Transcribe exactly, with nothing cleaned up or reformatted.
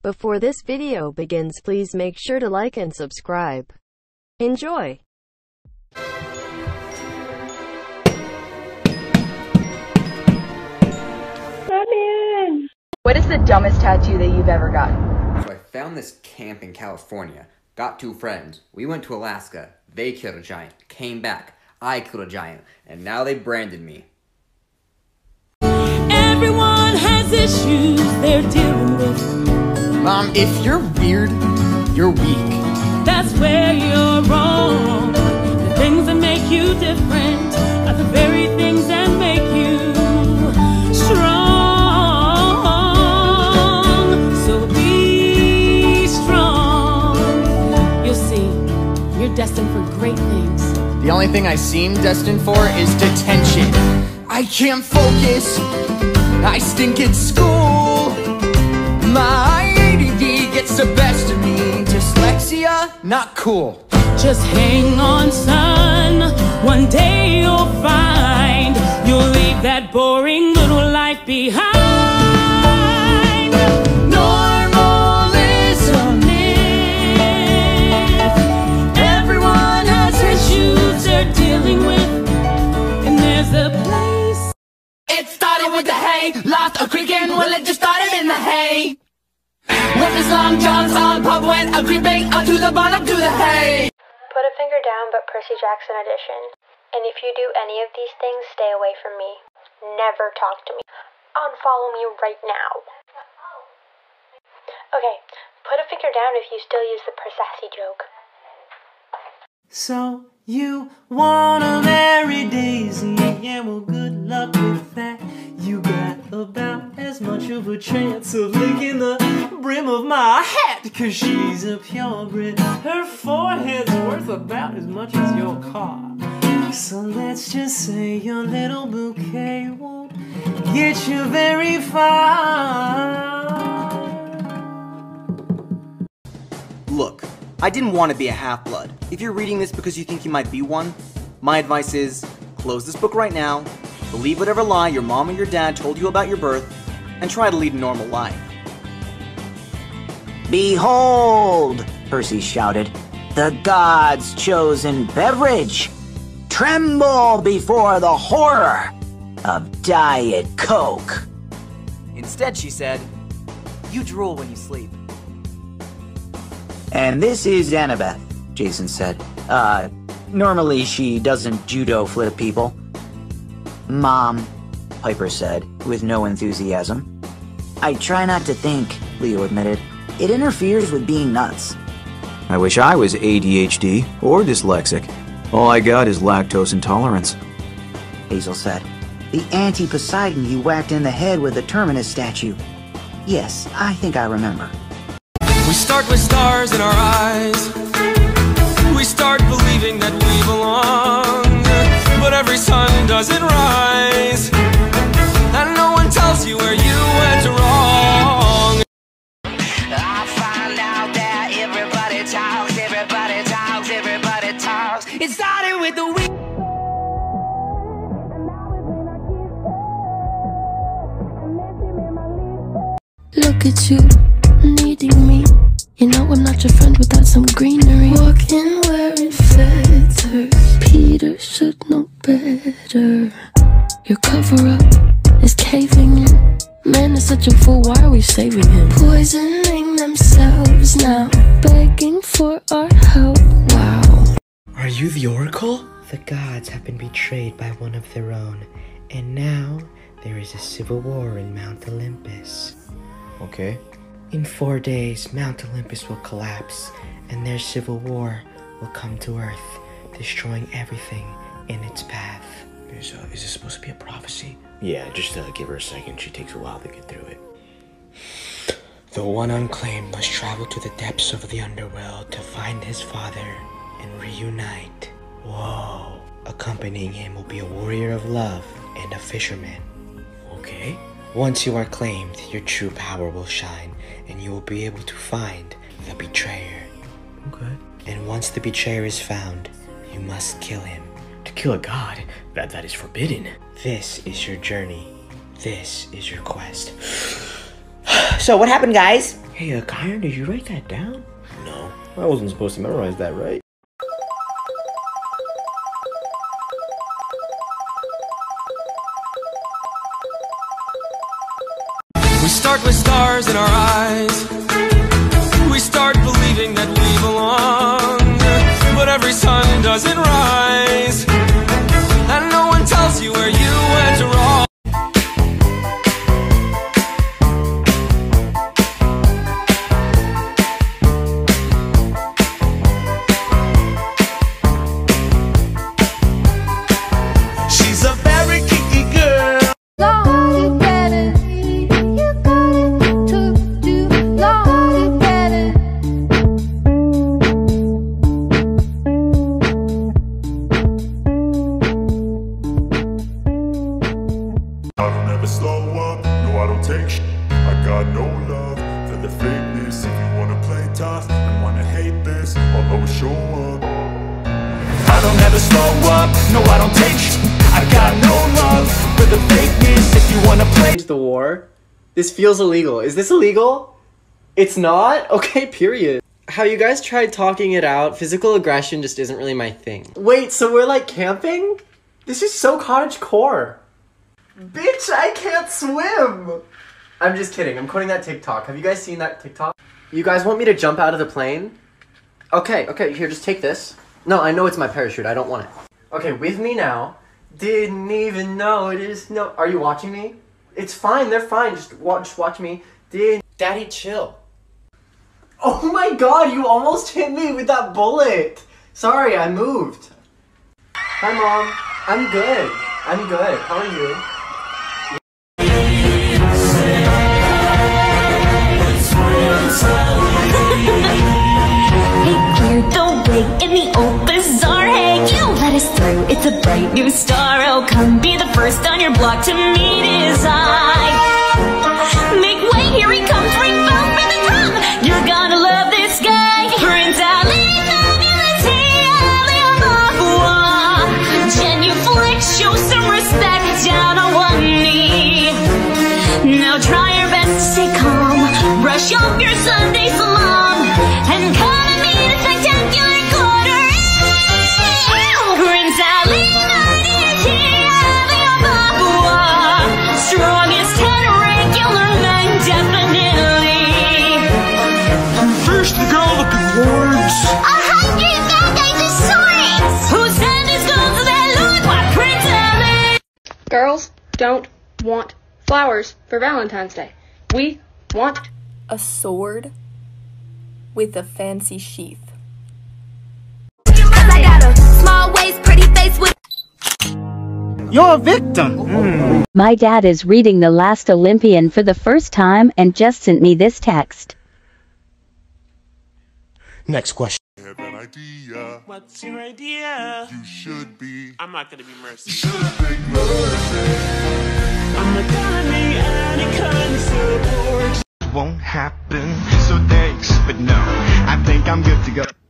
Before this video begins, please make sure to like and subscribe. Enjoy! What is the dumbest tattoo that you've ever gotten? So I found this camp in California, got two friends, we went to Alaska, they killed a giant, came back, I killed a giant, and now they branded me. Everyone has issues they're dealing with. Mom, if you're weird, you're weak. That's where you're wrong. The things that make you different are the very things that make you strong. So be strong. You'll see, you're destined for great things. The only thing I seem destined for is detention. I can't focus. I stink at school. My A D D gets the best of me. Dyslexia, not cool. Just hang on, son. One day you'll find you'll leave that boring little life behind. Normal is a myth. Everyone has issues they're dealing with, and there's a place. It started with the hay, lost a creaking, well it just started in the hay. With his long johns on, pub went a creeping onto the bottom to the hay. Put a finger down but Percy Jackson edition. And if you do any of these things, stay away from me. Never talk to me. Unfollow me right now. Okay, put a finger down if you still use the Percy joke. So you wanna marry Daisy? Yeah, well, good luck with that. You got about as much of a chance of licking the brim of my hat, cause she's a purebred. Her forehead's worth about as much as your car. So let's just say your little bouquet won't get you very far. Look, I didn't want to be a half-blood. If you're reading this because you think you might be one, my advice is, close this book right now, believe whatever lie your mom or your dad told you about your birth, and try to lead a normal life. Behold, Percy shouted, the gods' chosen beverage. Tremble before the horror of Diet Coke. Instead, she said, you drool when you sleep. And this is Annabeth, Jason said. Uh, normally she doesn't judo flip people. Mom, Piper said, with no enthusiasm. I try not to think, Leo admitted. It interferes with being nuts. I wish I was A D H D or dyslexic. All I got is lactose intolerance, Hazel said. The anti-Poseidon you whacked in the head with the Terminus statue. Yes, I think I remember. We start with stars in our eyes. We start believing that we belong, but every sun doesn't rise, and no one tells you where you went wrong. I find out that everybody talks, everybody talks, everybody talks. It started with the week. Look at you, needing me. You know I'm not your friend without some greenery. Walking wearing feathers. Peter should know better. Your cover-up is caving in. Man is such a fool, why are we saving him? Poisoning themselves now, begging for our help. Wow. Are you the Oracle? The gods have been betrayed by one of their own, and now there is a civil war in Mount Olympus. Okay. In four days, Mount Olympus will collapse, and their civil war will come to Earth, destroying everything in its path. Is, uh, is this supposed to be a prophecy? Yeah, just uh, give her a second. She takes a while to get through it. The one unclaimed must travel to the depths of the underworld to find his father and reunite. Whoa. Accompanying him will be a warrior of love and a fisherman. Okay. Once you are claimed, your true power will shine, and you will be able to find the betrayer. Okay. And once the betrayer is found, you must kill him. To kill a god? That that is forbidden. This is your journey. This is your quest. So what happened, guys? Hey, uh, Kyron, did you write that down? No. I wasn't supposed to memorize that, right? We start with stars in our eyes. We start believing that we belong. But every sun doesn't rise, and no one tells you where you went wrong. She's a very kinky girl. I don't ever slow up, no I don't take sh**. I got no love for the fakeness. If you wanna play tough and wanna hate this, I'll always show up. I don't ever slow up, no I don't take sh**. I got no love for the fakeness. If you wanna play the war. This feels illegal. Is this illegal? It's not? Okay, period. How you guys tried talking it out, physical aggression just isn't really my thing. Wait, so we're like camping? This is so cottagecore. Bitch, I can't swim! I'm just kidding, I'm quoting that TikTok. Have you guys seen that TikTok? You guys want me to jump out of the plane? Okay, okay, here, just take this. No, I know it's my parachute, I don't want it. Okay, with me now. Didn't even notice, no- Are you watching me? It's fine, they're fine, just watch, just watch me. Did- Daddy, chill. Oh my god, you almost hit me with that bullet! Sorry, I moved. Hi, Mom. I'm good. I'm good. How are you? Hey, clear the way in the old bazaar. Hey, you let us through. It's a bright new star. Oh, come be the first on your block to meet his eye. Make way, here he comes. Ring bell for the drum. You're gonna love this guy, Prince Ali. Genuflect, show some respect down on one knee. Now try your best to stay calm. Brush off your Sunday salon and come and meet a spectacular quarter. Prince Ali, ninety is here, the Papua. Strongest ten regular men, definitely. First the girl with the words. A hundred bad of swords. Who sent his gold to that Lord? Why, Prince Ali? Girls don't want flowers for Valentine's Day. We want a sword with a fancy sheath. I got a small waist, pretty face with. You're a victim. Mm. My dad is reading The Last Olympian for the first time and just sent me this text. Next question. I have an idea. What's your idea? You should be. I'm not gonna be Mercy. You should be Mercy. I'm not gonna be any kind of support. Won't happen, so thanks, but no, I think I'm good to go.